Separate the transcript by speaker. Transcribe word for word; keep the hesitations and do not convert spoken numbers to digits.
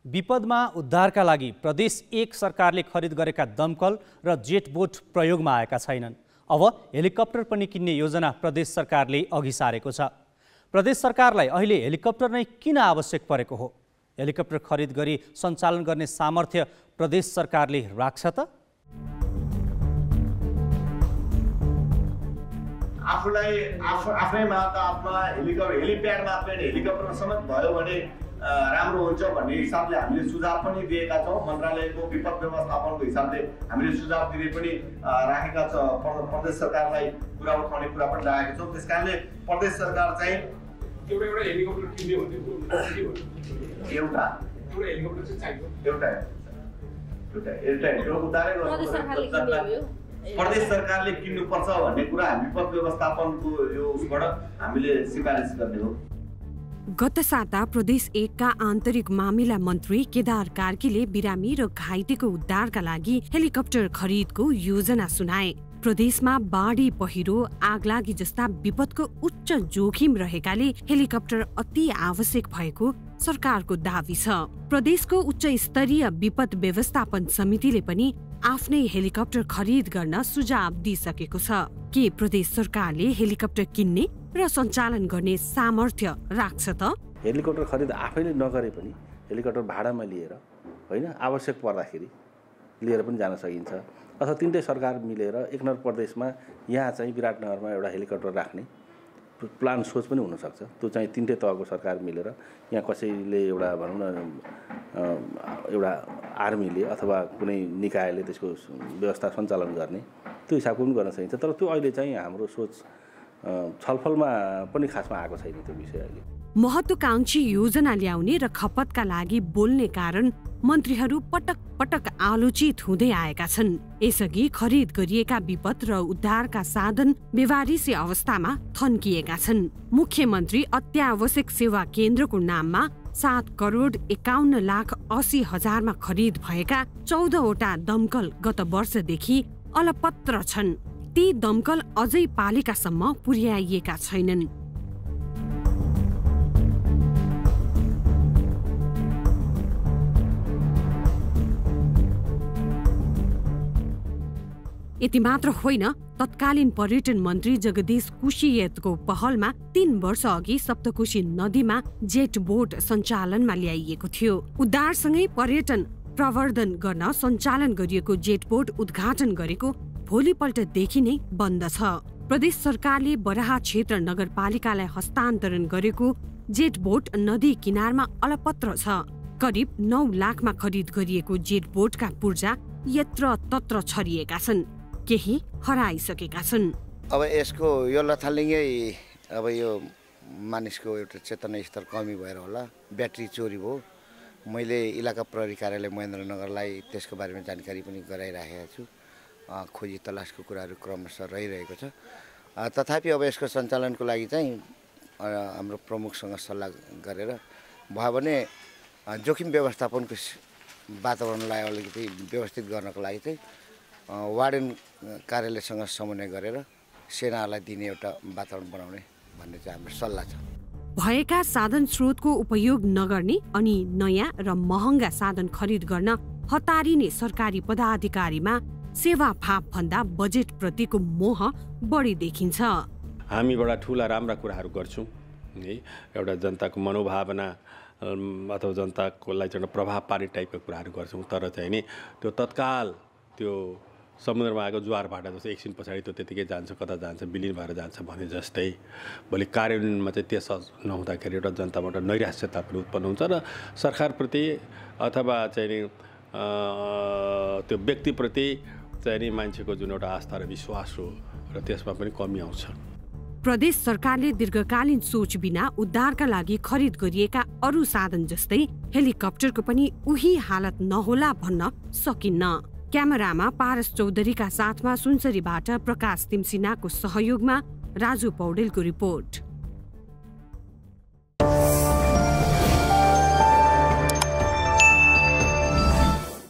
Speaker 1: विपदमा उद्धारका लागि प्रदेश एक सरकारले खरिद गरेका दमकल र जेट बोट प्रयोगमा आएका छैनन्। अब हेलिकप्टर पनि किन्ने योजना प्रदेश सरकारले अघि सारेको छ। प्रदेश सरकारलाई अहिले हेलिकप्टर नै किन आवश्यक परेको हो? हेलिकप्टर खरिद गरी सञ्चालन गर्ने सामर्थ्य प्रदेश सरकारले राख्छ त?
Speaker 2: आफूलाई आफू आफ्नै मातामा हेलिकप्टर हेलिप्याड मात्र हेलिकप्टर समेत भयो भने राम्रो हुन्छ भन्ने हिसाबले हामीले सुझाव पनि दिएका छौँ। मन्त्रालयको विपद व्यवस्थापनको हिसाबले हामीले सुझाव दिने पनि राखेका छौँ। प्रदेश सरकारलाई कुरा उठाउने कुरा पनि राखेका छौँ। त्यस कारणले प्रदेश सरकार चाहिँ
Speaker 3: एउटा एउटा हेलिकप्टर किन्ने भन्ने
Speaker 2: एउटा
Speaker 3: एउटा हेलिकप्टर चाहिँ चाहियो।
Speaker 2: एउटा एउटा एउटा उद्धारै गर्नु प्रदेश सरकारले किन्नुपर्छ भन्ने कुरा विपद व्यवस्थापनको यो उसबाट हामीले सिफारिस गर्ने हो।
Speaker 4: गत साता प्रदेश एकका आन्तरिक मामिला मन्त्री केदार कार्कीले बिरामी र घाइतेको उद्धारका लागि हेलिकप्टर खरिदको योजना सुनाए। प्रदेशमा बाढी, पहिरो, आगलागी जस्ता विपदको उच्च जोखिम रहेकाले हेलिकप्टर अति आवश्यक भएको सरकारको दावी छ। प्रदेशको उच्च स्तरीय विपद व्यवस्थापन समितिले पनि आफ्नै हेलिकप्टर खरिद गर्न सुझाव दिइसकेको छ। के प्रदेश सरकारले हेलिकप्टर किन्ने र सञ्चालन गर्ने सामर्थ्य राख्छ त?
Speaker 5: हेलिकप्टर खरिद आफैले नगरे पनि हेलिकप्टर भाडामा लिएर होइन आवश्यक पर्दाखेरि लिएर पनि जान सकिन्छ। अथवा तिनटै सरकार मिलेर एक नम्बर प्रदेशमा यहाँ चाहिँ विराटनगरमा एउटा हेलिकप्टर राख्ने प्लान सोच पनि हुनसक्छ। त्यो चाहिँ तिनटै तहको सरकार मिलेर यहाँ कसैले एउटा भनौँ न एउटा आर्मीले अथवा कुनै निकायले त्यसको व्यवस्था सञ्चालन गर्ने त्यो हिसाबको पनि गर्न सकिन्छ। तर त्यो अहिले चाहिँ हाम्रो सोच छलफलमा पनि खासमा आएको छैन त्यो विषय अहिले।
Speaker 4: महत्त्वकांक्षी योजना ल्याउने र खपतका लागि बोल्ने कारण मन्त्रीहरू पटक पटक आलोचित हुँदै आएका छन्। यसअघि खरिद गरिएका विपद र उद्धारका साधन बेवारिसी अवस्थामा थन्किएका छन्। मुख्यमन्त्री अत्यावश्यक सेवा केन्द्रको नाममा सात करोड एकाउन्न लाख अस्सी हजारमा खरिद भएका चौधवटा दमकल गत वर्षदेखि अलपत्र छन्। ती दमकल अझै पालिकासम्म पुर्याइएका छैनन्। यति मात्र होइन, तत्कालीन पर्यटन मन्त्री जगदीश कुशीयतको पहलमा तीन वर्ष अघि सप्तकोशी नदीमा जेट बोट सञ्चालनमा ल्याइएको थियो। उद्धारसँगै पर्यटन प्रवर्धन गर्न सञ्चालन गरिएको जेट बोट उद्घाटन गरेको भोलिपल्टदेखि नै बन्द छ। प्रदेश सरकारले बराहा क्षेत्र नगरपालिकालाई हस्तान्तरण गरेको जेट बोट नदी किनारमा अलपत्र छ। करिब नौ लाखमा खरिद गरिएको जेट बोटका पूर्जा यत्र तत्र छरिएका छन्, केही हराइसकेका छन्।
Speaker 6: अब यसको यो लथालिङ्गै अब यो मानिसको एउटा चेतना स्तर कमी भएर होला ब्याट्री चोरी भयो। मैले इलाका प्रहरी कार्यालय महेन्द्रनगरलाई त्यसको बारेमा जानकारी पनि गराइराखेको छु। खोजी तलासको कुराहरू क्रमशः रहिरहेको छ। तथापि अब यसको सञ्चालनको लागि चाहिँ हाम्रो प्रमुखसँग सल्लाह गरेर भयो भने जोखिम व्यवस्थापनको वातावरणलाई अलिकति व्यवस्थित गर्नको लागि चाहिँ वार्डन कार्यालयसँग समन्वय गरेर सेनालाई दिने एउटा वातावरण बनाउने भन्ने चाहिँ हाम्रो सल्लाह छ।
Speaker 4: भएका साधन स्रोतको उपयोग नगर्ने अनि नयाँ र महँगा साधन खरिद गर्न हतारिने सरकारी पदाधिकारीमा सेवा फाप भन्दा बजेट प्रतिको मोह बढी देखिन्छ।
Speaker 7: हामीबाट ठुला राम्रा कुराहरू गर्छौँ है, एउटा जनताको मनोभावना अथवा जनताको लागि चाहिँ प्रभाव पार्ने टाइपको कुराहरू गर्छौँ। तर चाहिँ नि त्यो तत्काल त्यो समुद्रमा आएको ज्वारभाटा जस्तो एकछिन पछाडि त्यो त्यतिकै जान्छ, कता जान्छ, विलिन भएर जान्छ भने जस्तै भोलि कार्यान्वयनमा चाहिँ त्यस नहुँदाखेरि एउटा जनताबाट नैराश्यता पनि उत्पन्न हुन्छ र सरकारप्रति अथवा चाहिँ नि त्यो व्यक्तिप्रति चाहिँ नि मान्छेको जुन एउटा आस्था र विश्वास हो र त्यसमा पनि कमी आउँछ।
Speaker 4: प्रदेश सरकारले दीर्घकालीन सोच बिना उद्धारका लागि खरिद गरिएका अरू साधन जस्तै हेलिकप्टरको पनि उही हालत नहोला भन्न सकिन्न। क्यामेरामा पारस चौधरीका साथमा सुनसरीबाट प्रकाश तिमसिनाको सहयोगमा राजु पौडेलको रिपोर्ट।